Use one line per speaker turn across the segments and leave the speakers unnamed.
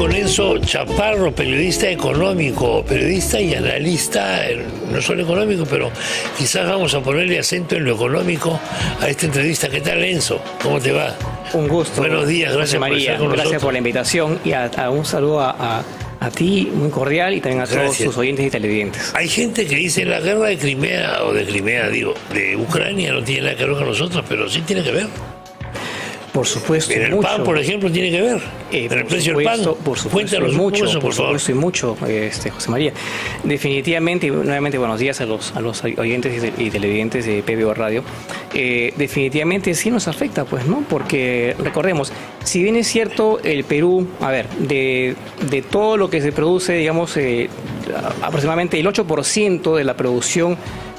Enzo Chaparro, periodista económico, periodista y analista, no solo económico, pero quizás vamos a ponerle acento en lo económico a esta entrevista. ¿Qué tal, Enzo? ¿Cómo te va?
Un gusto.
Buenos días, gracias
María,
por estar con
gracias
nosotros.
por la invitación y a un saludo a ti, muy cordial, y también a todos sus oyentes y televidentes.
Hay gente que dice la guerra de Crimea, de Ucrania no tiene nada que ver con nosotros, pero sí tiene que ver.
Por supuesto,
en el pan, por ejemplo, tiene que ver. En el precio del pan.
Por supuesto, y mucho, José María. Definitivamente, y nuevamente buenos días a los oyentes y televidentes de PBO Radio. Definitivamente sí nos afecta, pues, ¿no? Porque recordemos, si bien es cierto, el Perú, de todo lo que se produce, digamos, aproximadamente el 8% de la producción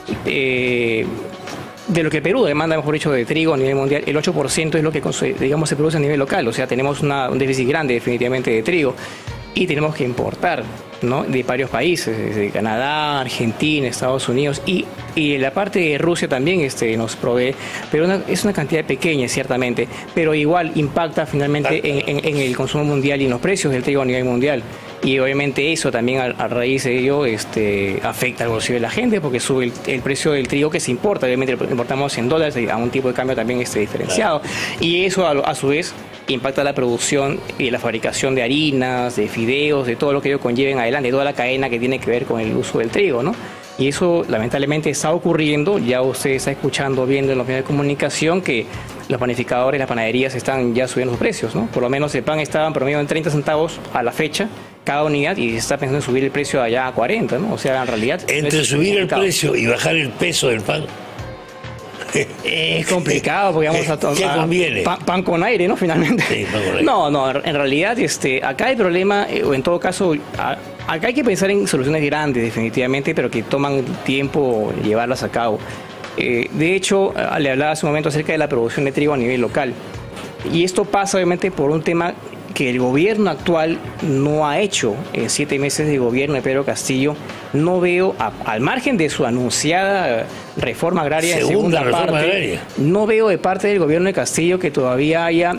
de lo que Perú demanda, mejor dicho, de trigo a nivel mundial, el 8% es lo que, digamos, se produce a nivel local. O sea, tenemos un déficit grande definitivamente de trigo y tenemos que importar, ¿no?, de varios países, desde Canadá, Argentina, Estados Unidos y la parte de Rusia también nos provee, pero es una cantidad pequeña, ciertamente, pero igual impacta finalmente en el consumo mundial y en los precios del trigo a nivel mundial. Y obviamente eso también a raíz de ello afecta al bolsillo de la gente, porque sube el precio del trigo que se importa. Obviamente lo importamos en dólares a un tipo de cambio también diferenciado. Y eso a su vez impacta la producción y la fabricación de harinas, de fideos, de todo lo que ello conlleven adelante, de toda la cadena que tiene que ver con el uso del trigo, ¿no? Y eso lamentablemente está ocurriendo. Ya usted está escuchando, viendo en los medios de comunicación que los panificadores, las panaderías están ya subiendo sus precios, ¿no? Por lo menos el pan estaba en promedio en 30 centavos a la fecha cada unidad, y se está pensando en subir el precio allá a 40, ¿no? O sea, en realidad...
Entre subir el precio y bajar el peso del pan...
Es complicado, porque vamos a tomar pan con aire, ¿no? Finalmente. Sí, pan con aire. No, en realidad acá el problema, o en todo caso, acá hay que pensar en soluciones grandes, definitivamente, pero que toman tiempo llevarlas a cabo. De hecho, le hablaba hace un momento acerca de la producción de trigo a nivel local. Y esto pasa, obviamente, por un tema que el gobierno actual no ha hecho. En 7 meses de gobierno de Pedro Castillo, no veo, al margen de su anunciada reforma agraria, segunda parte, agraria, no veo de parte del gobierno de Castillo que todavía haya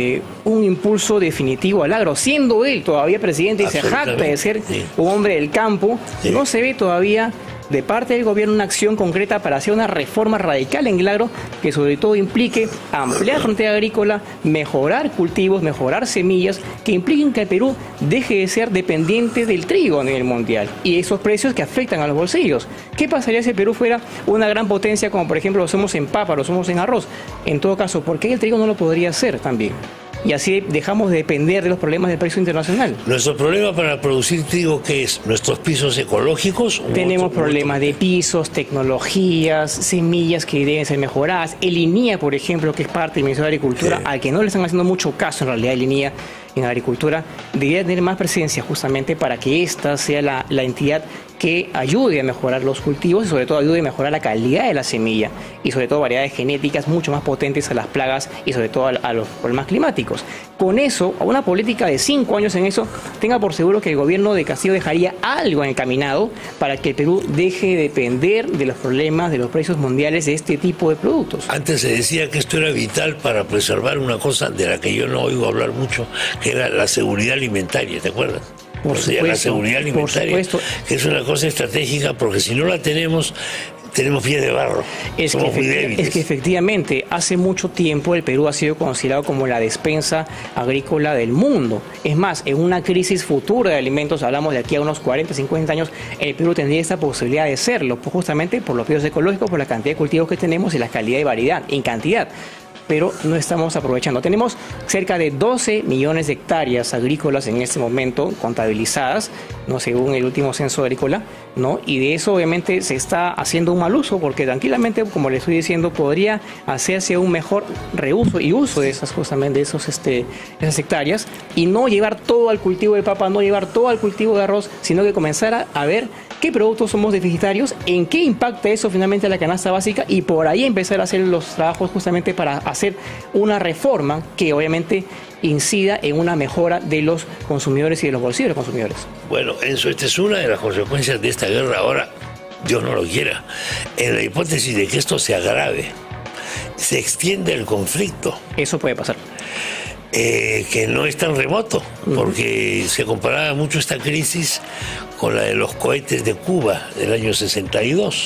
un impulso definitivo al agro, siendo él todavía presidente y se jacta de ser un hombre del campo. No se ve todavía de parte del gobierno una acción concreta para hacer una reforma radical en el agro, que sobre todo implique ampliar frontera agrícola, mejorar cultivos, mejorar semillas, que impliquen que el Perú deje de ser dependiente del trigo a nivel mundial y esos precios que afectan a los bolsillos. ¿Qué pasaría si el Perú fuera una gran potencia, como por ejemplo lo somos en papa, lo somos en arroz? En todo caso, ¿por qué el trigo no lo podría hacer también? Y así dejamos de depender de los problemas del precio internacional.
¿Nuestro problema para producir trigo qué es? ¿Nuestros pisos ecológicos?
Tenemos problemas de pisos, tecnologías, semillas que deben ser mejoradas. El INIA, por ejemplo, que es parte del Ministerio de Agricultura, al que no le están haciendo mucho caso en realidad el INIA en agricultura, debería tener más presencia justamente para que esta sea la entidad que ayude a mejorar los cultivos y sobre todo ayude a mejorar la calidad de la semilla y sobre todo variedades genéticas mucho más potentes a las plagas y sobre todo a los problemas climáticos. Con eso, a una política de 5 años en eso, tenga por seguro que el gobierno de Castillo dejaría algo encaminado para que el Perú deje de depender de los problemas de los precios mundiales de este tipo de productos.
Antes se decía que esto era vital para preservar una cosa de la que yo no oigo hablar mucho, que era la seguridad alimentaria, ¿te acuerdas?
Por supuesto,
la seguridad alimentaria, que es una cosa estratégica, porque si no la tenemos pie de barro.
Es que efectivamente, hace mucho tiempo el Perú ha sido considerado como la despensa agrícola del mundo. Es más, en una crisis futura de alimentos, hablamos de aquí a unos 40, 50 años, el Perú tendría esta posibilidad de serlo, justamente por los precios ecológicos, por la cantidad de cultivos que tenemos y la calidad y variedad, en cantidad. Pero no estamos aprovechando. Tenemos cerca de 12 millones de hectáreas agrícolas en este momento contabilizadas, no según el último censo agrícola, ¿no? Y de eso obviamente se está haciendo un mal uso, porque tranquilamente, como le estoy diciendo, podría hacerse un mejor reuso y uso de esas justamente de esas hectáreas y no llevar todo al cultivo de papa, no llevar todo al cultivo de arroz, sino que comenzar a ver qué productos somos deficitarios, en qué impacta eso finalmente a la canasta básica y por ahí empezar a hacer los trabajos justamente para hacer una reforma que obviamente incida en una mejora de los consumidores y de los bolsillos de los consumidores.
Bueno, Enzo, esta es una de las consecuencias de esta guerra ahora, Dios no lo quiera, en la hipótesis de que esto se agrave, se extiende el conflicto.
Eso puede pasar.
que no es tan remoto, porque se comparaba mucho esta crisis con la de los cohetes de Cuba del año 62.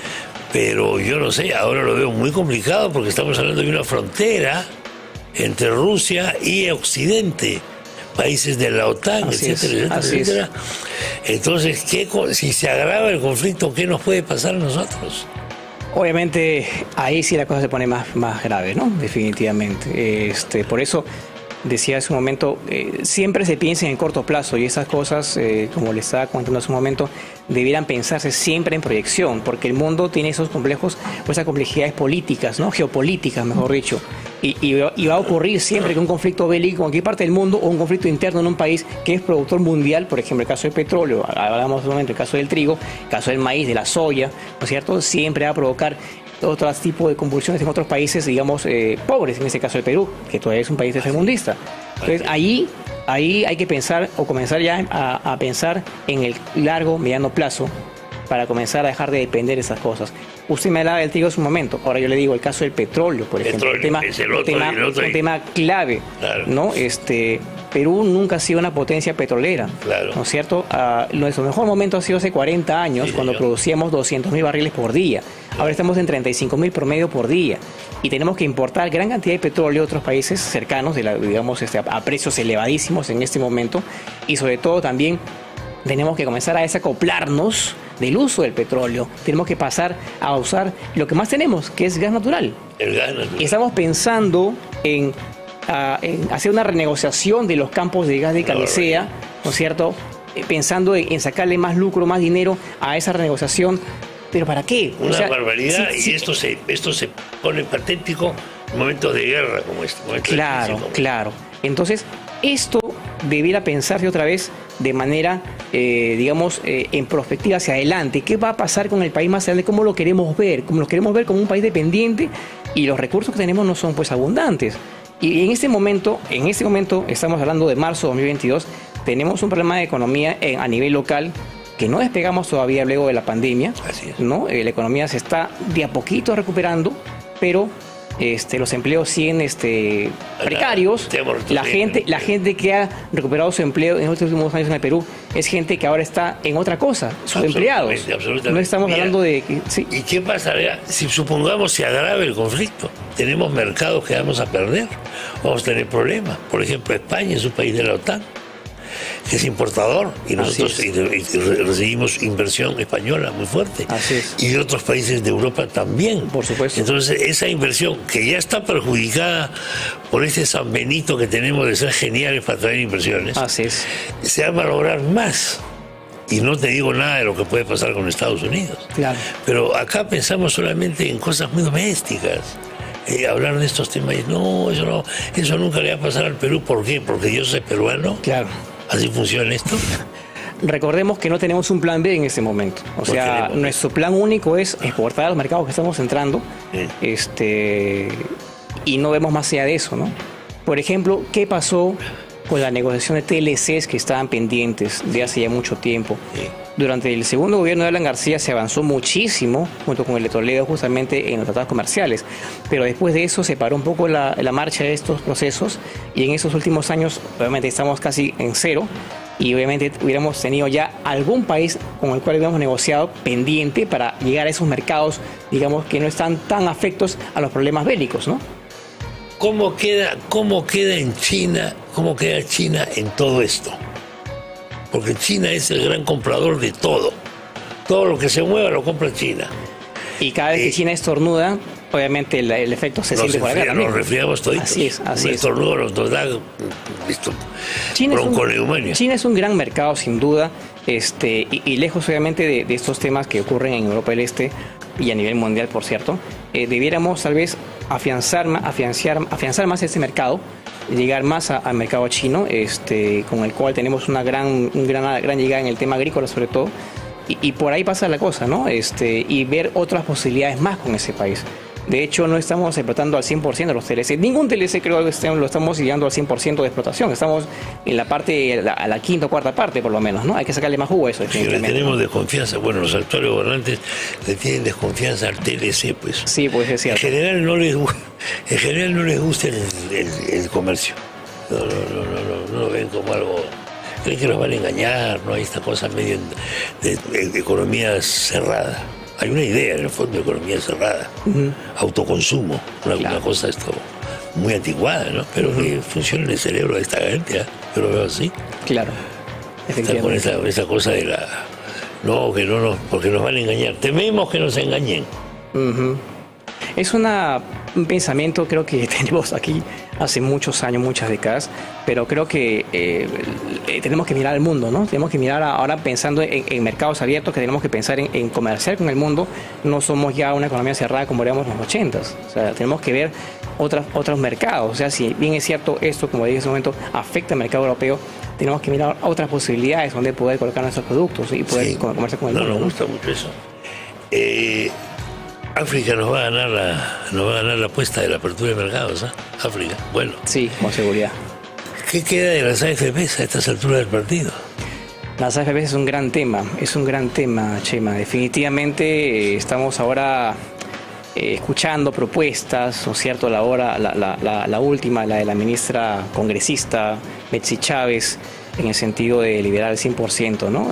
Pero yo no sé, ahora lo veo muy complicado porque estamos hablando de una frontera entre Rusia y Occidente, países de la OTAN, etcétera, etcétera. Entonces, si se agrava el conflicto, ¿qué nos puede pasar a nosotros?
Obviamente, ahí sí la cosa se pone más grave, ¿no? Definitivamente. Por eso decía hace un momento, siempre se piensa en el corto plazo y esas cosas, como le estaba comentando hace un momento, debieran pensarse siempre en proyección, porque el mundo tiene esos complejos, o esas complejidades políticas, ¿no? Geopolíticas, mejor dicho. Y va a ocurrir siempre que un conflicto bélico en cualquier parte del mundo o un conflicto interno en un país que es productor mundial, por ejemplo, el caso del petróleo, hablamos un momento, el caso del trigo, el caso del maíz, de la soya, ¿no es cierto? Siempre va a provocar otro tipo de convulsiones en otros países, digamos, pobres, en este caso el Perú, que todavía es un país tercermundista. Entonces, ahí hay que pensar, o comenzar ya a pensar en el largo, mediano plazo, para comenzar a dejar de depender de esas cosas. Usted me hablaba del trigo hace un momento, ahora yo le digo el caso del petróleo, por ejemplo, un tema clave, claro. ¿No? Perú nunca ha sido una potencia petrolera, claro. ¿No es cierto? Nuestro mejor momento ha sido hace 40 años, cuando producíamos 200.000 barriles por día. Ahora estamos en 35.000 promedio por día y tenemos que importar gran cantidad de petróleo de otros países cercanos, digamos, a precios elevadísimos en este momento, y sobre todo también tenemos que comenzar a desacoplarnos del uso del petróleo. Tenemos que pasar a usar lo que más tenemos, que es gas natural.
El gas natural.
Y estamos pensando en hacer una renegociación de los campos de gas de Camisea, ¿no es cierto? Pensando en sacarle más lucro, más dinero a esa renegociación. ¿Pero para qué?
Una barbaridad, y esto se pone patético en momentos de guerra como este.
Claro. Entonces, esto debiera pensarse otra vez de manera, digamos, en perspectiva hacia adelante. ¿Qué va a pasar con el país más adelante? ¿Cómo lo queremos ver? ¿Cómo lo queremos ver como un país dependiente? Y los recursos que tenemos no son, pues, abundantes. Y en este momento, estamos hablando de marzo de 2022, tenemos un problema de economía a nivel local que no despegamos todavía luego de la pandemia.
Así es.
¿No? La economía se está de a poquito recuperando, pero los empleos siguen precarios. La gente que ha recuperado su empleo en los últimos años en el Perú es gente que ahora está en otra cosa, sus empleados.
Absolutamente.
No estamos hablando de...
Sí. ¿Y qué pasaría si supongamos se agrave el conflicto? Tenemos mercados que vamos a perder, vamos a tener problemas. Por ejemplo, España es un país de la OTAN, que es importador, y nosotros recibimos inversión española muy fuerte.
Así es.
Y de otros países de Europa también.
Por supuesto.
Entonces, esa inversión, que ya está perjudicada por este San Benito que tenemos de ser geniales para traer inversiones,
así es,
se va a malograr más. Y no te digo nada de lo que puede pasar con Estados Unidos.
Claro.
Pero acá pensamos solamente en cosas muy domésticas. Hablar de estos temas, no, eso nunca le va a pasar al Perú. ¿Por qué? Porque yo soy peruano.
Claro.
¿Así funciona esto?
Recordemos que no tenemos un plan B en este momento. O sea, nuestro plan único es exportar a los mercados que estamos entrando, y no vemos más allá de eso, ¿no? Por ejemplo, ¿qué pasó con la negociación de TLCs que estaban pendientes de hace ya mucho tiempo? Durante el segundo gobierno de Alan García se avanzó muchísimo, junto con el de Toledo, justamente en los tratados comerciales. Pero después de eso se paró un poco la marcha de estos procesos, y en esos últimos años, obviamente, estamos casi en cero, y obviamente hubiéramos tenido ya algún país con el cual hubiéramos negociado pendiente para llegar a esos mercados, digamos, que no están tan afectos a los problemas bélicos, ¿no?
¿Cómo queda China en todo esto? Porque China es el gran comprador de todo. Todo lo que se mueva lo compra China.
Y cada vez que China estornuda, obviamente el efecto se siente por acá también.
Nos resfriamos toditos.
Así es.
Un estornudo nos da bronconeumonía.
China es un gran mercado, sin duda, y lejos, obviamente, de estos temas que ocurren en Europa del Este y a nivel mundial, por cierto. Debiéramos, tal vez, afianzar más ese mercado, llegar más al mercado chino, con el cual tenemos una gran llegada en el tema agrícola, sobre todo, y por ahí pasa la cosa, ¿no? Y ver otras posibilidades más con ese país. De hecho, no estamos explotando al 100% los TLC. Ningún TLC creo que lo estamos llegando al 100% de explotación. Estamos en la parte, a la quinta o cuarta parte, por lo menos, ¿no? Hay que sacarle más jugo a eso.
Sí, le tenemos desconfianza. Bueno, los actuales gobernantes le tienen desconfianza al TLC, pues.
Sí, pues es cierto.
En general no les gusta el comercio. No lo ven como algo... Creen que nos van a engañar, ¿no? Hay esta cosa medio de economía cerrada. Hay una idea, en el fondo, de economía cerrada. Autoconsumo, una cosa esto muy anticuada, ¿no? Pero que funciona en el cerebro de esta gente, yo lo veo así.
Claro.
Está con esa cosa de la... No, porque nos van a engañar. Tememos que nos engañen.
Es un pensamiento, creo que tenemos aquí hace muchos años, muchas décadas, pero creo que tenemos que mirar al mundo, ¿no? Tenemos que mirar ahora pensando en mercados abiertos, que tenemos que pensar en comerciar con el mundo. No somos ya una economía cerrada como éramos en los 80s. O sea, tenemos que ver otros mercados. O sea, si bien es cierto esto, como dije en ese momento, afecta al mercado europeo, tenemos que mirar otras posibilidades donde poder colocar nuestros productos y poder comerciar con el mundo.
Nos gusta mucho eso. África nos va a ganar la apuesta de la apertura de mercados, ¿eh? África, bueno.
Sí, con seguridad.
¿Qué queda de las AFPs a estas alturas del partido?
Las AFPs es un gran tema, Chema. Definitivamente estamos ahora escuchando propuestas, ¿no es cierto? La última, la de la ministra congresista Betsy Chávez, en el sentido de liberar el 100%, ¿no?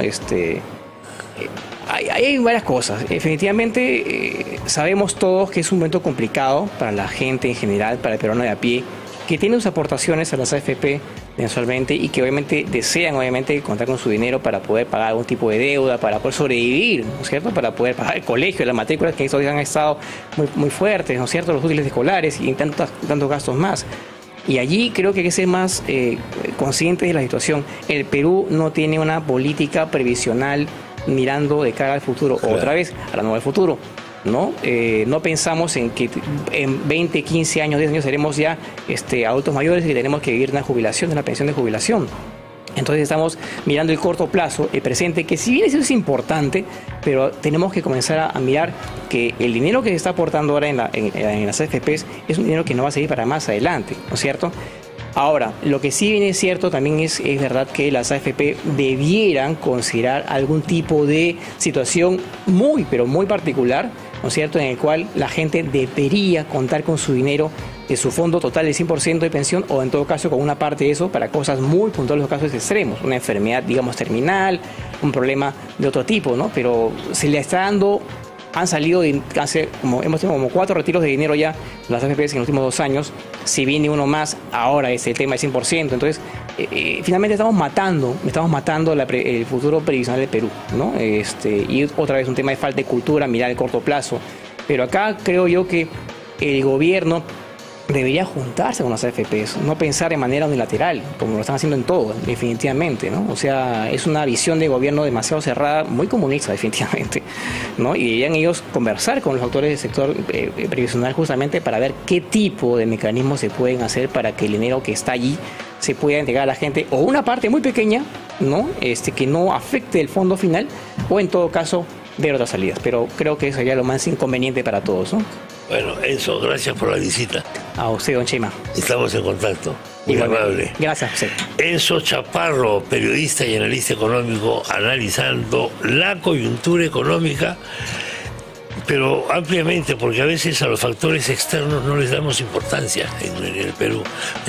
Hay varias cosas. Definitivamente sabemos todos que es un momento complicado para la gente en general, para el peruano de a pie, que tiene sus aportaciones a las AFP mensualmente y que obviamente desean contar con su dinero para poder pagar algún tipo de deuda, para poder sobrevivir, ¿no es cierto? Para poder pagar el colegio, las matrículas que estos días han estado muy fuertes, ¿no es cierto? Los útiles escolares y tantos gastos más. Y allí creo que hay que ser más conscientes de la situación. El Perú no tiene una política previsional mirando de cara al futuro, claro. Otra vez, a la nueva del futuro, ¿no? No pensamos en que en 20, 15 años, 10 años seremos ya adultos mayores y que tenemos que vivir una jubilación, una pensión de jubilación. Entonces estamos mirando el corto plazo, el presente, que si bien eso es importante, pero tenemos que comenzar a mirar que el dinero que se está aportando ahora en las AFPs es un dinero que no va a servir para más adelante, ¿no es cierto? Ahora, lo que sí viene cierto también es verdad que las AFP debieran considerar algún tipo de situación pero muy particular, ¿no es cierto?, en el cual la gente debería contar con su dinero de su fondo total del 100% de pensión o en todo caso con una parte de eso para cosas muy puntuales o casos extremos, una enfermedad, digamos, terminal, un problema de otro tipo, ¿no? Pero se le está dando... Han salido, hemos tenido como 4 retiros de dinero ya las AFPs en los últimos 2 años. Si viene uno más, ahora es el tema del 100%. Entonces, finalmente estamos matando el futuro previsional del Perú, ¿no? Y otra vez un tema de falta de cultura, mirar el corto plazo. Pero acá creo yo que el gobierno debería juntarse con las AFPs, no pensar de manera unilateral, como lo están haciendo en todo, definitivamente, ¿no? O sea, es una visión de gobierno demasiado cerrada, muy comunista, definitivamente, ¿no? Y deberían ellos conversar con los actores del sector previsional justamente para ver qué tipo de mecanismos se pueden hacer para que el dinero que está allí se pueda entregar a la gente, o una parte muy pequeña, ¿no? Que no afecte el fondo final, o en todo caso, ver otras salidas. Pero creo que eso sería lo más inconveniente para todos, ¿no?
Bueno, Enzo, gracias por la visita.
A usted, don Chema.
Estamos en contacto. Muy amable.
Gracias, José.
Enzo Chaparro, periodista y analista económico, analizando la coyuntura económica, pero ampliamente, porque a veces a los factores externos no les damos importancia en el Perú.